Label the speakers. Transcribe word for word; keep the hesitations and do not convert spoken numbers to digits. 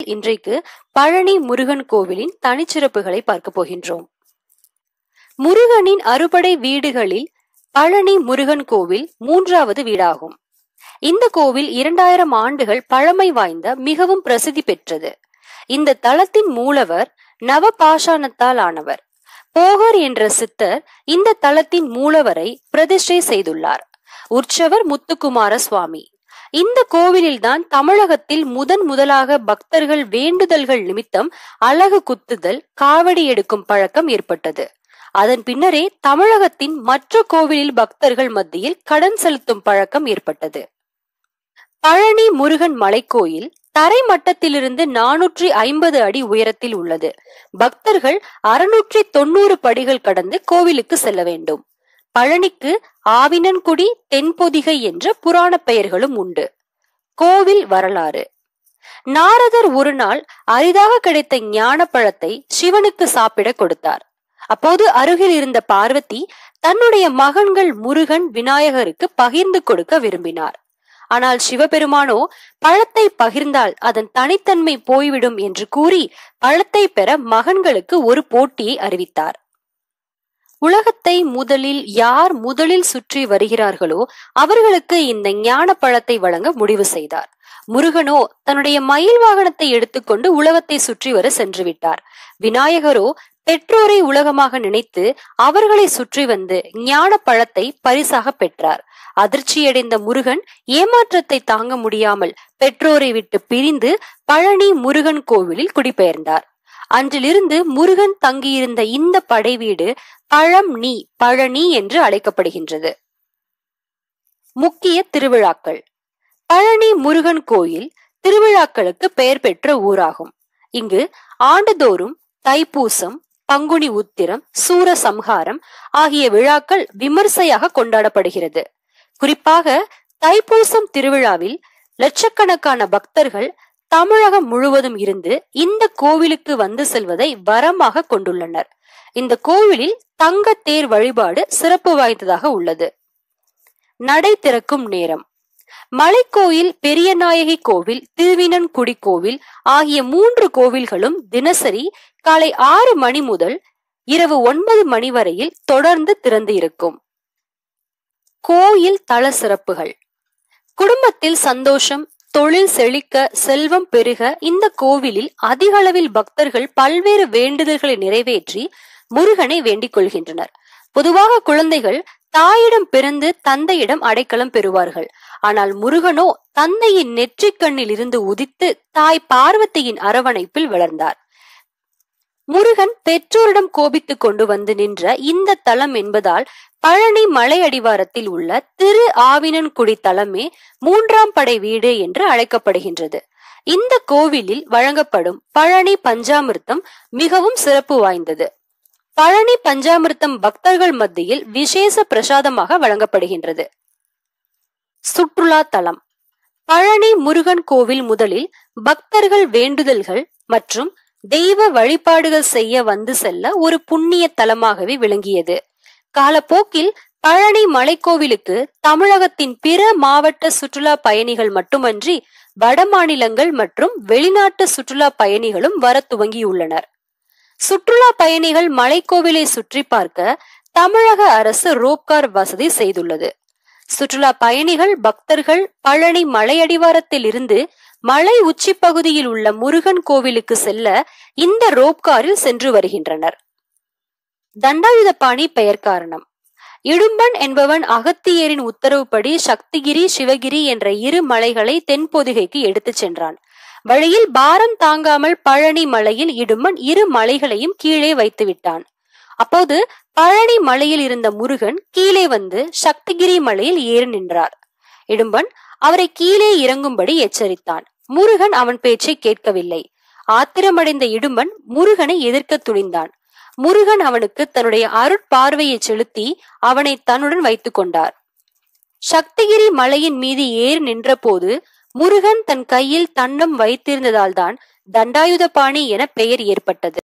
Speaker 1: இன்றைக்கு பழனி முருகன் கோவிலின் தனிச்சிறப்புகளை பார்க்க போகின்றோம். முருகனின் அறுபடை வீடுகளில் பழனி முருகன் கோவில் மூன்றாவது வீடாகும். இந்த கோவில் இரண்டாயிரம் ஆண்டுகள் பழமை வாய்ந்த மிகவும் பிரசித்தி பெற்றது. இந்த தலத்தின் மூலவர் நவபாஷாணத்தால் ஆனவர். போகர் என்ற சித்தர் இந்த தலத்தின் மூலவரை பிரதிஷ்டை செய்துள்ளார். உற்சவர் முத்துக்குமார சுவாமி. இந்த கோவிலில்தான் தமிழகத்தில் முதன் முதலாக பக்தர்கள் வேண்டுதல்கள் நிமித்தம் அலகு குத்துதல், காவடி எடுக்கும் பழக்கம் ஏற்பட்டது. அதன் பின்னரே தமிழகத்தின் மற்ற கோவிலில் பக்தர்கள் மத்தியில் கடன் செலுத்தும் பழக்கம் ஏற்பட்டது. பழனி முருகன் மலைக்கோயில் தரை மட்டத்திலிருந்து நானூற்றி ஐம்பது அடி உயரத்தில் உள்ளது. பக்தர்கள் அறுநூற்றி தொண்ணூறு படிகள் கடந்து கோவிலுக்கு செல்ல வேண்டும். பழனிக்கு ஆவினன்குடி, தென்பொதிகை என்ற புராண பெயர்களும் உண்டு. கோவில் வரலாறு. நாரதர் ஒரு நாள் அரிதாக கிடைத்த ஞான பழத்தை சிவனுக்கு சாப்பிட கொடுத்தார். அப்போது அருகில் இருந்த பார்வதி தன்னுடைய மகன்கள் முருகன், விநாயகருக்கு பகிர்ந்து கொடுக்க விரும்பினார். ஆனால் சிவபெருமானோ பழத்தை பகிர்ந்தால் அதன் தனித்தன்மை போய்விடும் என்று கூறி பழத்தை பெற மகன்களுக்கு ஒரு போட்டியை அறிவித்தார். உலகத்தை முதலில் யார் முதலில் சுற்றி வருகிறார்களோ அவர்களுக்கு இந்த ஞான பழத்தை வழங்க முடிவு செய்தார். முருகனோ தன்னுடைய மயில் வாகனத்தை எடுத்துக்கொண்டு உலகத்தை சுற்றி வர சென்று விட்டார். விநாயகரோ பெற்றோரை உலகமாக நினைத்து அவர்களை சுற்றி வந்து ஞான பழத்தை பரிசாக பெற்றார். அதிர்ச்சியடைந்த முருகன் ஏமாற்றத்தை தாங்க முடியாமல் பெற்றோரை விட்டு பிரிந்து பழனி முருகன் கோவிலில் குடிபெயர்ந்தார். அன்றிலிருந்து முருகன் தங்கியிருந்த இந்த படை வீடு பழம் நீ பழனி என்று அழைக்கப்படுகின்றது. முக்கிய திருவிழாக்கள். பழனி முருகன் கோயில் திருவிழாக்களுக்கு பெயர் பெற்ற ஊராகும். இங்கு ஆண்டுதோறும் தைப்பூசம், பங்குனி உத்திரம், சூரசம்ஹாரம் ஆகிய விழாக்கள் விமர்சையாக கொண்டாடப்படுகிறது. குறிப்பாக தைப்பூசம் திருவிழாவில் லட்சக்கணக்கான பக்தர்கள் தமிழகம் முழுவதும் இருந்து இந்த கோவிலுக்கு வந்து செல்வதை வரமாக கொண்டுள்ளனர். இந்த கோவிலில் தங்க தேர் வழிபாடு சிறப்பு வாய்ந்ததாக உள்ளது. நடை திறக்கும் நேரம். மலைக்கோயில், பெரியநாயகி கோவில், திருவினன்குடி கோவில் ஆகிய மூன்று கோவில்களும் தினசரி காலை ஆறு மணி முதல் இரவு ஒன்பது மணி வரையில் தொடர்ந்து திறந்து இருக்கும். கோயில் தல சிறப்புகள். குடும்பத்தில் சந்தோஷம், தொழில் செழிக்க, செல்வம் பெருக இந்த கோவிலில் அதிக அளவில் பக்தர்கள் பல்வேறு வேண்டுதல்களை நிறைவேற்றி முருகனை வேண்டிக் கொள்கின்றனர். பொதுவாக குழந்தைகள் தாயிடம் பிறந்து தந்தையிடம் அடைக்கலம் பெறுவார்கள். ஆனால் முருகனோ தந்தையின் நெற்றிக்கண்ணில் இருந்து உதித்து தாய் பார்வதியின் அரவணைப்பில் வளர்ந்தார். முருகன் பெற்றோரிடம் கோபித்துக் கொண்டு வந்து நின்ற இந்த தலம் என்பதால் பழனி மலை அடிவாரத்தில் உள்ள திரு ஆவினன்குடி தலமே மூன்றாம் படை வீடு என்று அழைக்கப்படுகின்றது. இந்த கோவிலில் வழங்கப்படும் பழனி பஞ்சாமிர்தம் மிகவும் சிறப்பு வாய்ந்தது. பழனி பஞ்சாமிர்தம் பக்தர்கள் மத்தியில் விசேஷ பிரசாதமாக வழங்கப்படுகின்றது. சுற்றுலா தலம். பழனி முருகன் கோவில் முதலில் பக்தர்கள் வேண்டுதல்கள் மற்றும் தெய்வ வழிபாடுகள் செய்ய வந்து செல்ல ஒரு புண்ணிய தலமாகவே விளங்கியது. காலப்போக்கில் பழனி மலைக்கோவிலுக்கு தமிழகத்தின் பிற மாவட்ட சுற்றுலா பயணிகள் மட்டுமன்றி வட மாநிலங்கள் மற்றும் வெளிநாட்டு சுற்றுலா பயணிகளும் வர துவங்கியுள்ளனர். சுற்றுலா பயணிகள் மலைக்கோவிலை சுற்றி பார்க்க தமிழக அரசு ரோப்கார் வசதி செய்துள்ளது. சுற்றுலா பயணிகள் பக்தர்கள் பழனி மலை அடிவாரத்தில் இருந்து மலை உச்சி பகுதியில் உள்ள முருகன் கோவிலுக்கு செல்ல இந்த ரோப்காரில் சென்று வருகின்றனர். தண்டாயுதபாணி பெயர் காரணம். இடும்பன் என்பவன் அகத்தியரின் உத்தரவுப்படி சக்திகிரி, சிவகிரி என்ற இரு மலைகளை தென்பொதிகைக்கு எடுத்துச் சென்றான். வழியில் பாரம் தாங்காமல் பழனி மலையில் இடும்பன் இரு மலைகளையும் கீழே வைத்து விட்டான். அப்போது பழனி மலையில் இருந்த முருகன் கீழே வந்து சக்திகிரி மலையில் ஏறி நின்றார். இடும்பன் அவரை கீழே இறங்கும்படி எச்சரித்தான். முருகன் அவன் பேச்சை கேட்கவில்லை. ஆத்திரமடைந்த இடும்பன் முருகனை எதிர்க்க துணிந்தான். முருகன் அவனுக்கு தன்னுடைய அருட்பார்வையை செலுத்தி அவனை தன்னுடன் வைத்துக் கொண்டார். சக்திகிரி மலையின் மீது ஏறி நின்ற போது முருகன் தன் கையில் தண்டம் வைத்திருந்ததால் தான் தண்டாயுதபாணி என பெயர் ஏற்பட்டது.